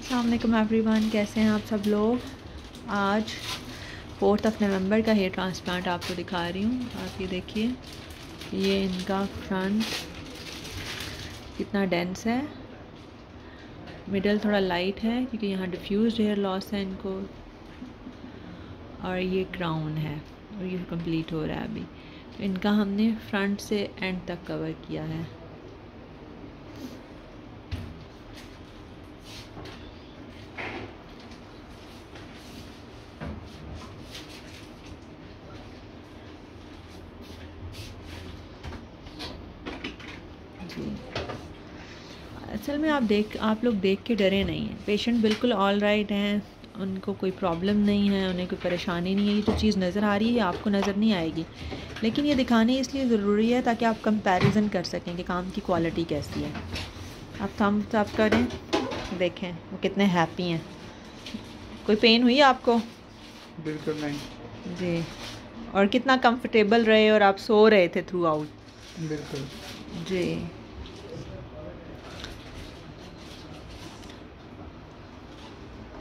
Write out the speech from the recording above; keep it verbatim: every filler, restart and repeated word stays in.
अस्सलाम वालेकुम एवरीवन, कैसे हैं आप सब लोग। आज फोर्थ ऑफ नवंबर का हेयर ट्रांसप्लांट आपको दिखा रही हूँ। आप ये देखिए, ये इनका फ्रंट कितना डेंस है, मिडल थोड़ा लाइट है क्योंकि यहाँ डिफ्यूज्ड हेयर लॉस है इनको, और ये क्राउन है और ये कंप्लीट हो रहा है अभी। तो इनका हमने फ्रंट से एंड तक कवर किया है। असल में आप देख आप लोग देख के डरे नहीं हैं। पेशेंट बिल्कुल ऑल राइट हैं, उनको कोई प्रॉब्लम नहीं है, उन्हें कोई परेशानी नहीं है। ये जो चीज़ नज़र आ रही है आपको नज़र नहीं आएगी, लेकिन ये दिखाने इसलिए ज़रूरी है ताकि आप कंपैरिजन कर सकें कि काम की क्वालिटी कैसी है। आप थम्स अप करें, देखें वो कितने हैप्पी हैं। कोई पेन हुई आपको? बिल्कुल नहीं जी। और कितना कंफर्टेबल रहे और आप सो रहे थे थ्रू आउट। बिल्कुल जी।